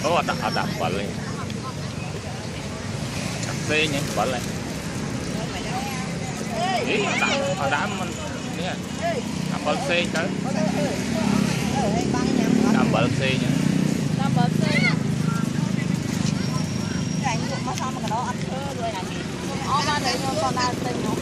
Ô, đã bật lên. Cà phê nhé, bật lên. Ý, đã mình nha. Đã bật xe tới. Đã bật xe nhé. Đã bật xe. Cái anh cũng mà sao mà cái đó ăn thơ rồi này. Ô, mà đấy còn đang tình không?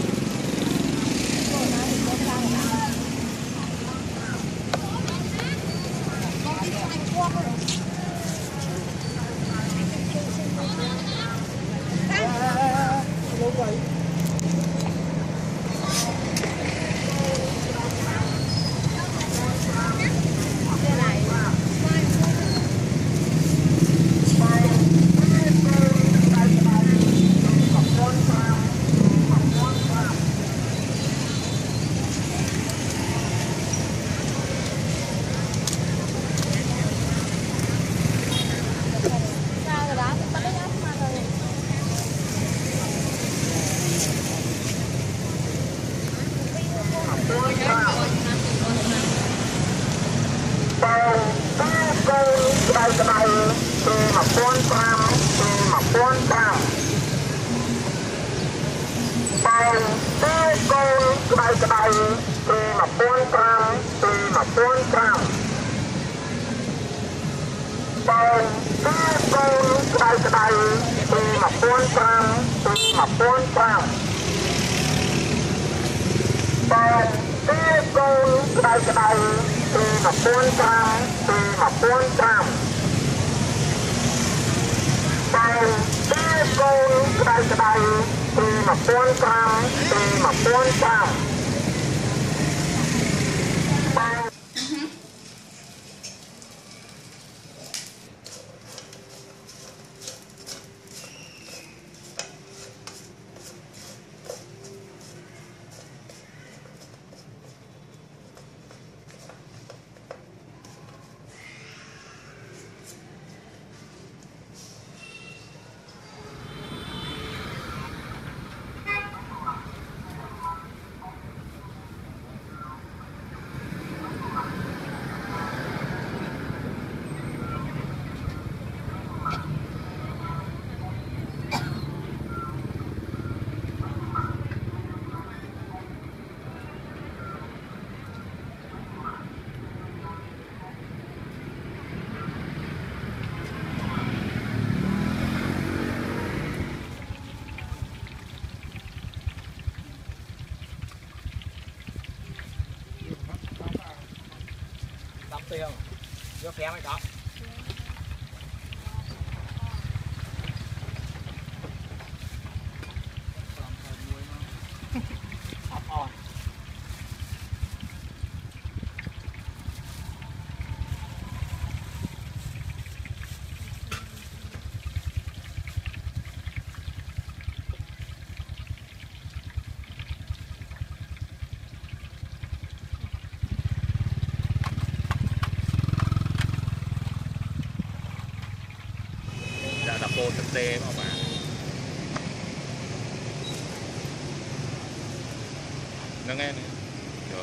Tiền vô kém hay đó. Cô thực tế mà bạn nó nghe này rồi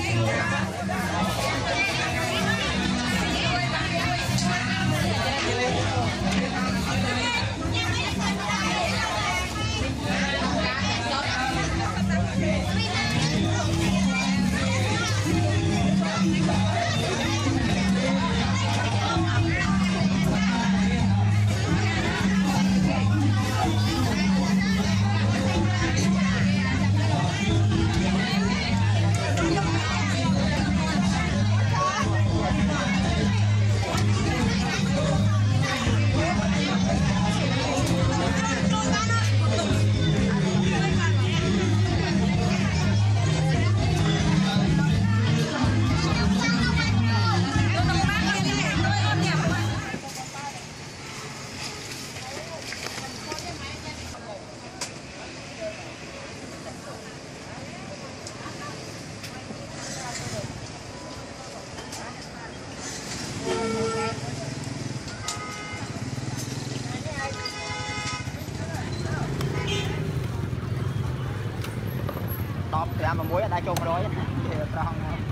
Top thì ăn mà muối đã chung rồi thì tròn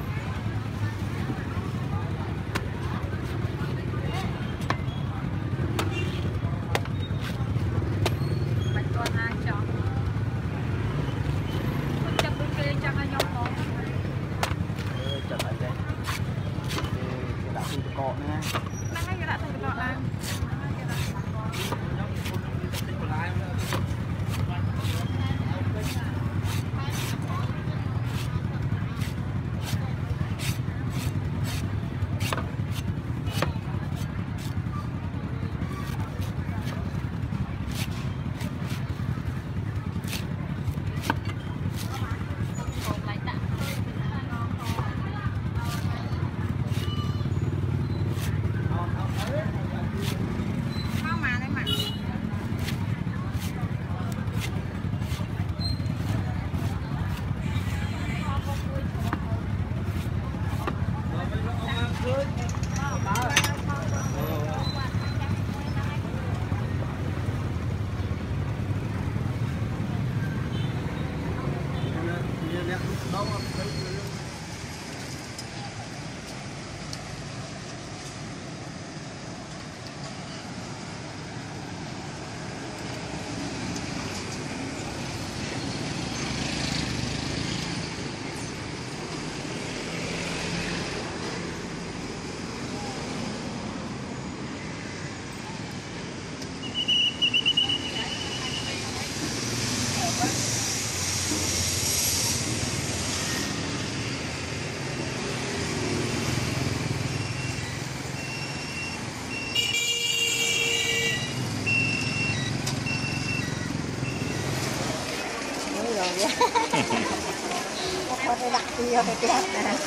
Có cái đặc kia cái kia này.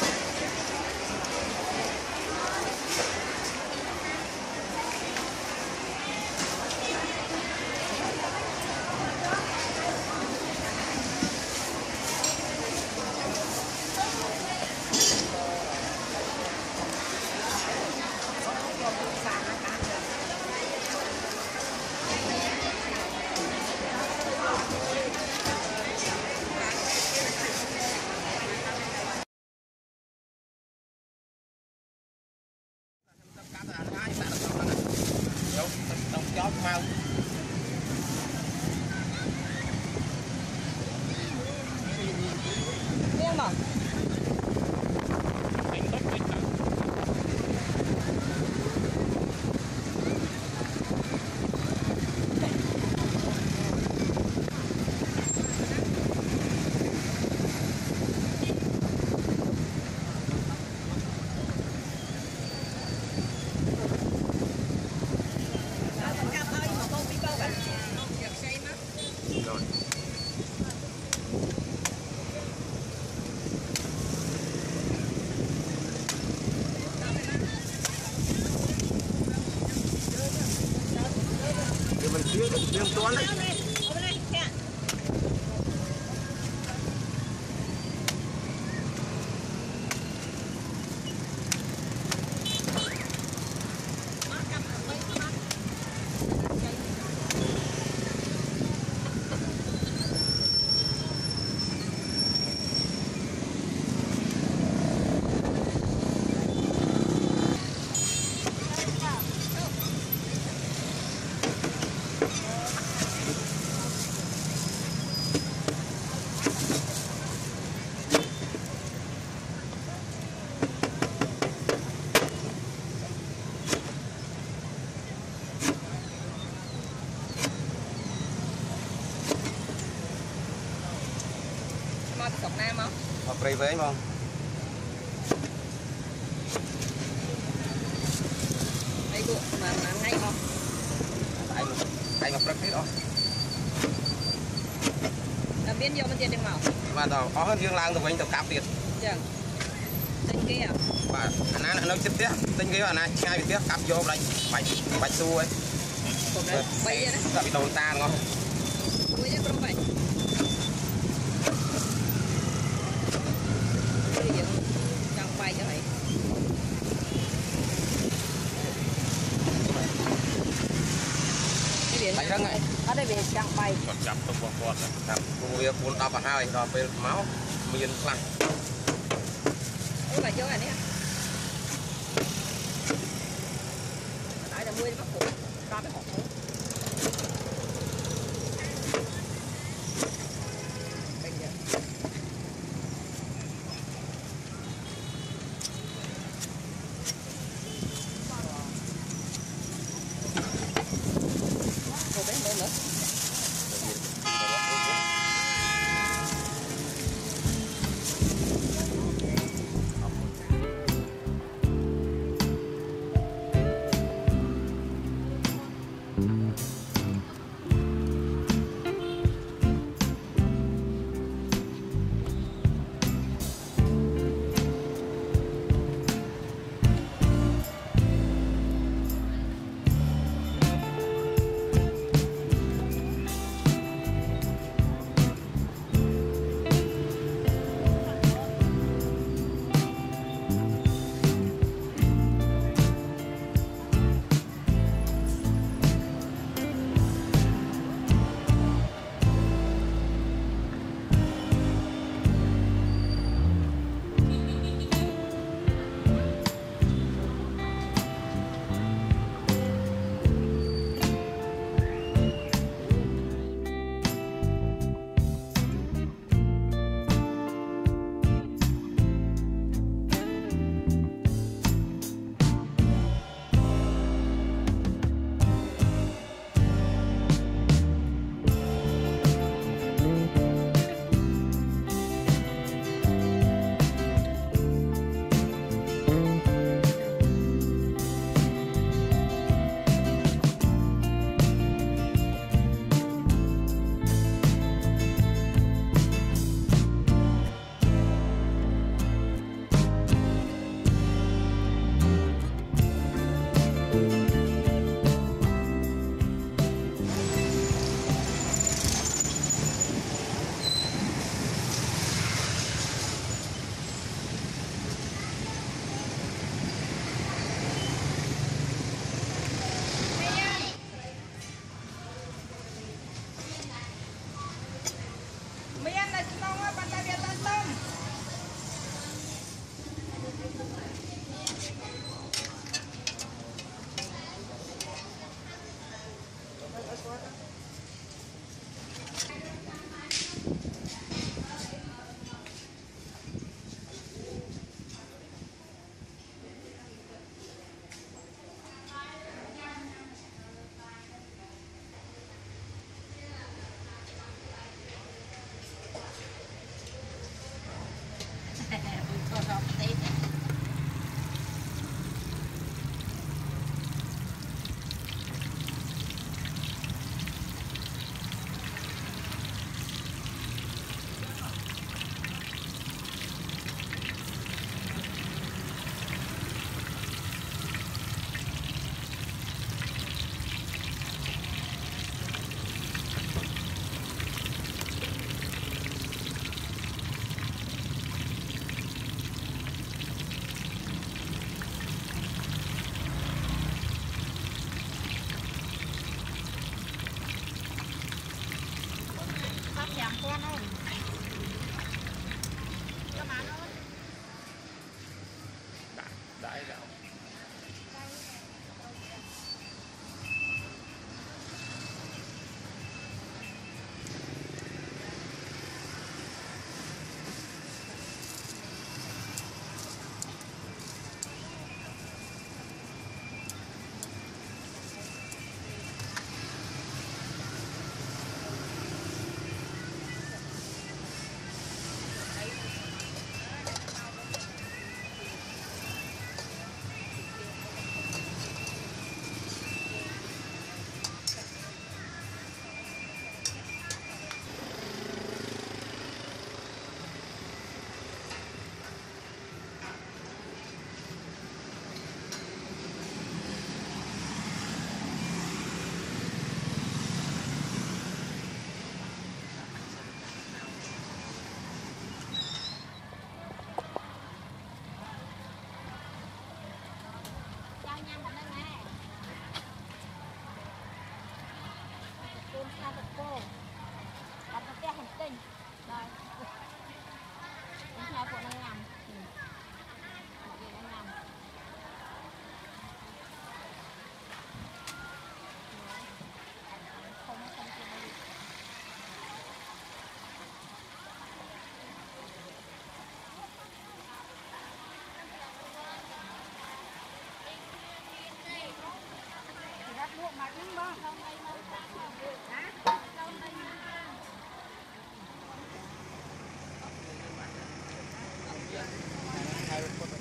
Riêng toán đấy. cây với không đây cô mà ngay không anh mà hết đó là biến vô bên tiền đừng màu và tao có hơn riêng lang tụi anh tao cạp tiền chẳng tên kia và anh nói chết tiếc tên kia là này ngay tiếc cạp vô đây bạch xu ấy bây giờ đấy gặp bị đầu ta ngon bây giờ không phải chẳng bay cho vậy bạch răng này ở đây bị chẳng bay còn chấm trong vòng quạt ครับviệc buôn đạp vào hai rồi về máu miền lạnh ôi bà chơi này tại là mua đi bắt phụ ra cái hộp thôi bây giờ cô bé nữa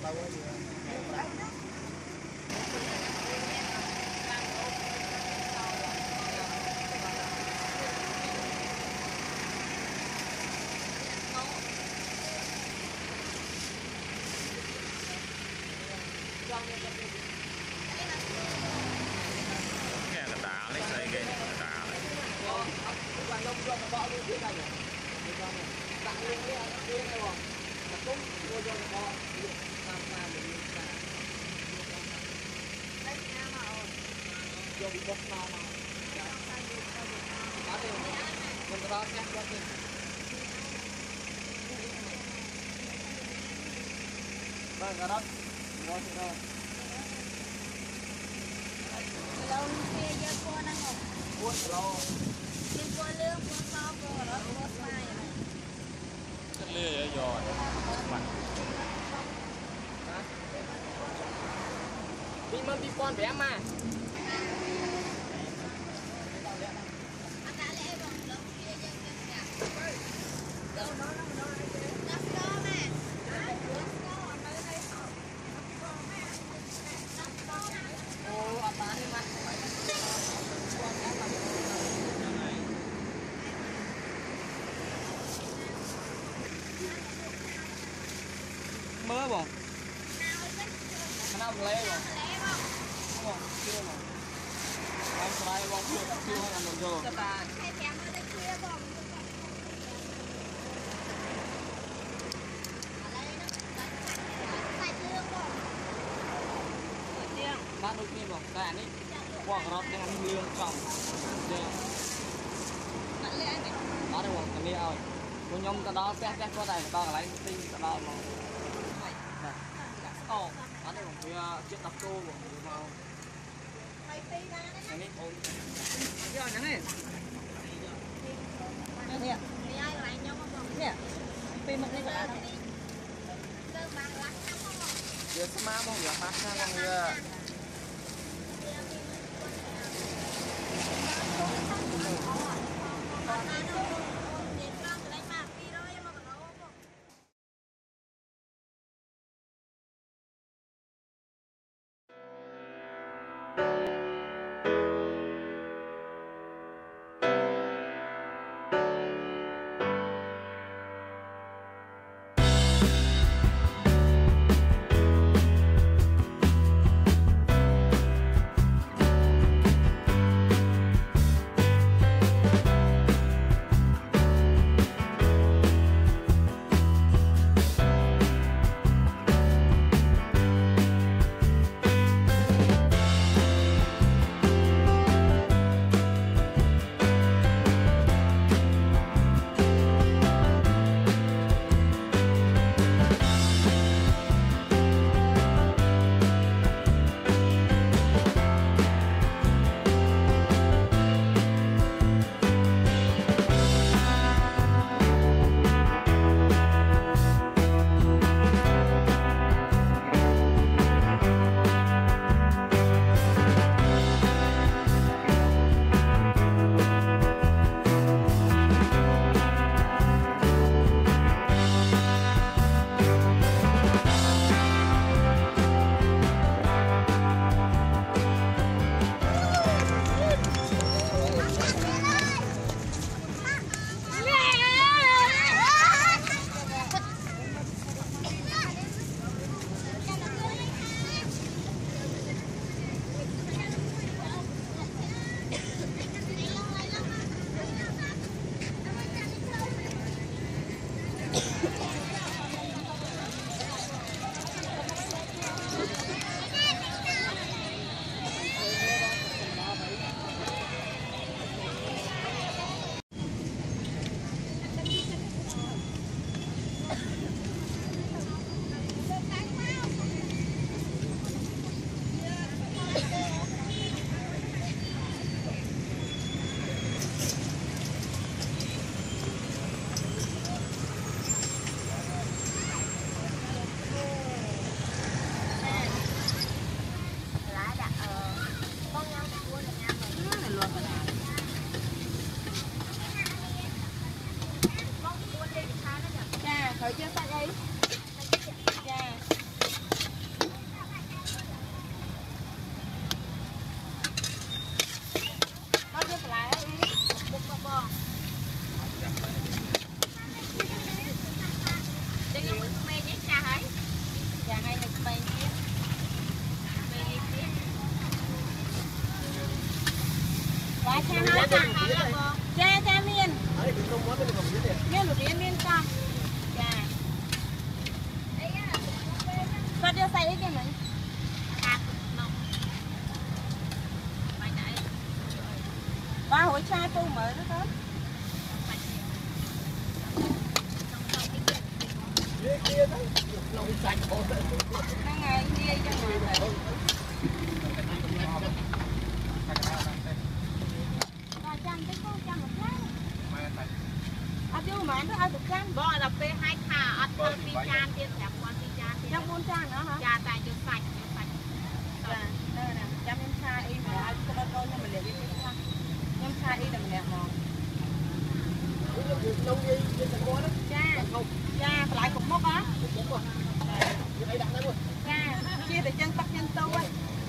lâu quá thì nghe cái đá lấy xây cái đá lấy quan đông cho nó bỏ luôn thế này tặng luôn cái này rồi mà cũng mua cho nó bỏ làm mà để ta đây nha mà dùng bột nào mà có điều mình có xem có gì vâng cả đó ngon thì thôi lâu kia giờ qua năng ngọc buôn lô trên qua lương qua to qua đó qua mai cái lưỡi ở giò mặt đi mâm đi con bé mà anh đã lẽ bằng lâu kia giờ cả đâu nó let's go nè ô anh bán đi mà mơ bông nào lấy bông bông chưa bông anh phải bông chưa ăn được rồi hay thèm ở đây kia bông bác đôi khi bông cái này qua cái đó ăn lương trọng đó đây bông cái này ơi cô nhung cái đó pet có này to cái lấy tinh cái đó mà ồ đó đây bông cái chiếc đập tô bông màu mày phi ra đấy này ôm cái này này nè đi ai lại nhau không nè phi một cái lơ bằng lắc không dia sama bông dia makan bông dia ngày được bay tiếp. Quá cha nói cha cha miên. Miên lục miên miên con. Cha. Con đưa xay cái mình. Ba hồi chai phu mới đó con. Đang ngày đi cho người rồi. Chưa mà nó ai được canh. Bo là pe 2 ขาអត់ធ្វើពីចានទៀតប្រាប់គាត់ពីចានទៀត Trong 4 ចានnữa hả? ចាតែយកសាច់ Dạ, đây nè, chăm nhâm xa y mà ai có bao nhiêu nhưng mà để đi khác. Nhâm xa y là mình đẹp ngon. Cha, cha lại cục mốc á. Cha, chia từ chân tóc chân tu ấy.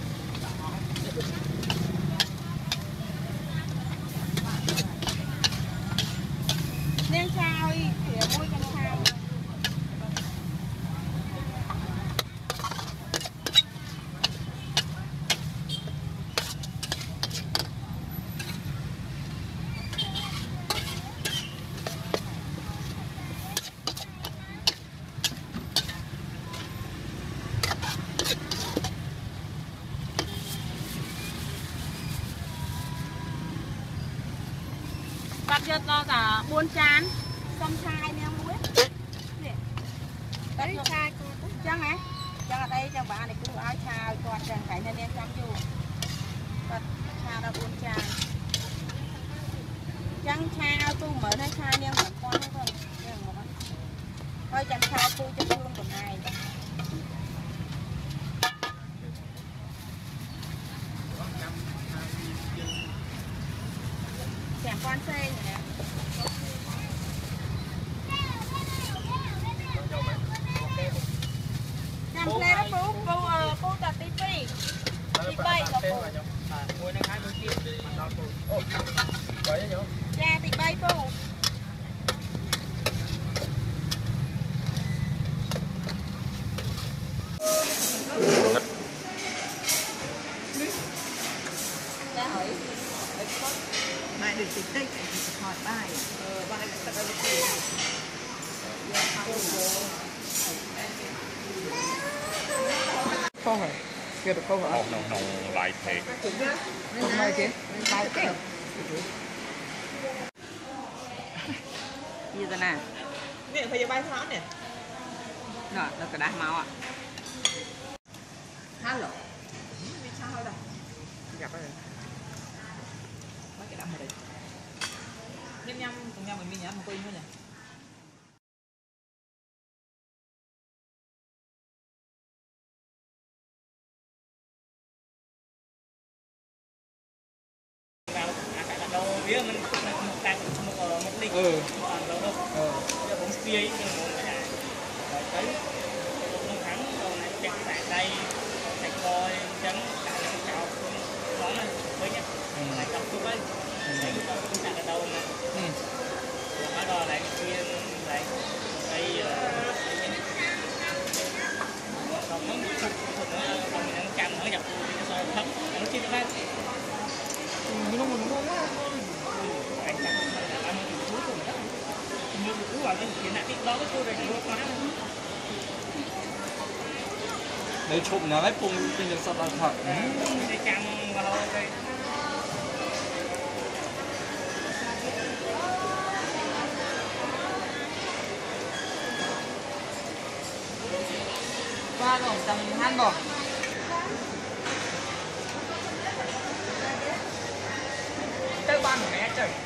Nên sao y, thì môi chân sao. Bắt cho to cả 4 chán. Xong chai nè muối. Nè. Đấy chai con. Chăng hả? Chăng ở đây chăng bà này cứ áo chai con chăng phải nên em chăm vô. Bắt chai ra 4 chai. Chăng chai áo tu mở hay chai nè khoảng con hay không? Thôi chăng chai tu cho tôi luôn tuần này. Chàng con xe này nè. Chàng xe đó phu tập tí phi. Tí bay là phu. Ngồi đang hai bên kia mình đo phu. Ô, vậy đó. Cha tí bay phu. Mai được tích tích thì hỏi bài. Ba này sẽ có gì? Không hả? Kia được không hả? Nồng lại thiệt. Không này kia. Bao cái. Như thế nào? Nè phải bay tháo nè. Rồi, nó cả đá máu ạ. Hello. Đi sao đâu? Gặp đây. Mấy cái đậm rồi. Nhâm nhâm cùng nhau mình đi nhắm một tí nữa nè. Đầu bia mình một ly còn đâu đâu giờ cũng bia nhưng mà nhà rồi tới một tháng rồi này chặt tại đây sạch coi trắng tại cái chảo món này mới nhất lại tập chút ấy đấy cũng chặt ở đâu nè bắt đầu lại kia lại đây còn nó sạch còn mình ăn canh ở dọc cái sôi thấm nó chưa được Nó ngon quá. anh chặt ăn cuối cùng đó mua được cú vào cái chuyện này đó cái cô này mua quá Để chụp nhà lấy pung trên được sập là thật. để chăm vào đây Qua rồi tầm 2 bò. tới ban của mẹ trời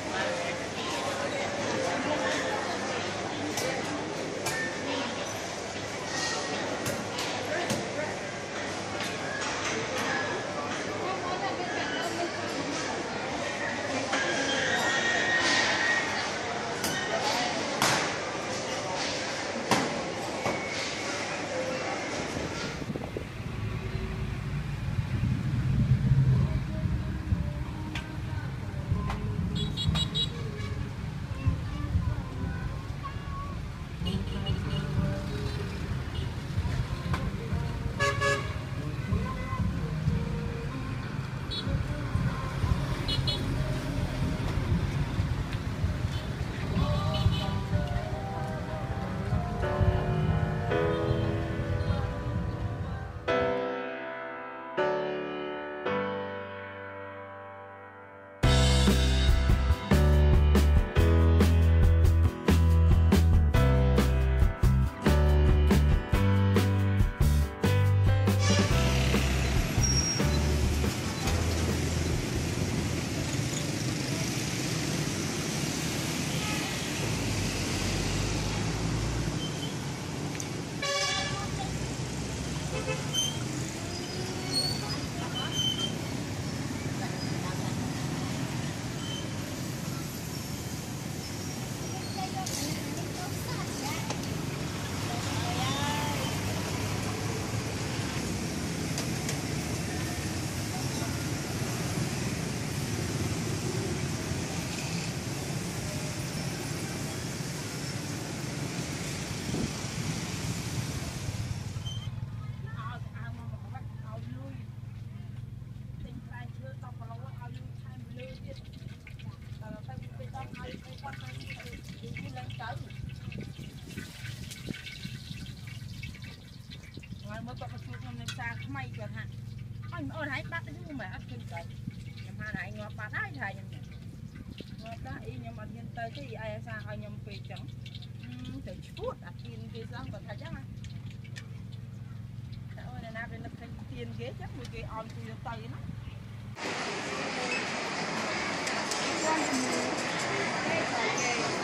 xa mày còn hả anh ơi hãy bắt cái mà ăn kinh trời nhầm hai này ngọt bà thái thầy nhầm ngọt đó y nhầm ăn nhân tới cái gì ai sao ai nhầm về trắng từ chút đặt tiền cái xong còn thật chắc à ơi này nào lên thành tiền ghế chắc một cái on từ tay nó con